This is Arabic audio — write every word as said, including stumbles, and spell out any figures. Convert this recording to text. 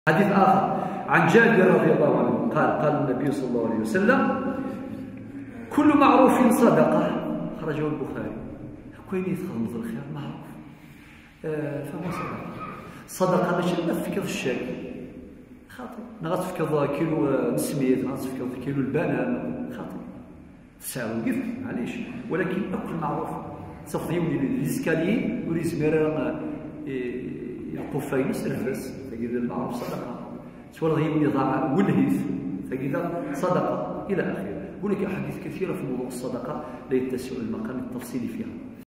حديث آخر عن جابر رضي الله عنه قال قال النبي صلى الله عليه وسلم: كل معروف صدقة، خرجه البخاري. كوين يتخلص الخير معروف آه فهو صدقة. صدقة ماشي نفكر الشاي خاطر نغتفكر كيلو نسميت، نغتفكر كيلو البنان خاطر تسعة وقف معليش، ولكن أكل معروف صافي يولي ليسكالي ولي زمير يقف فين سرفس فكذا المعروف صدقة، سواء يولي ضاع ولهيث فكذا صدقة إلى آخره. هناك أحاديث كثيرة في موضوع الصدقة لا يتسع المقام التفصيلي فيها.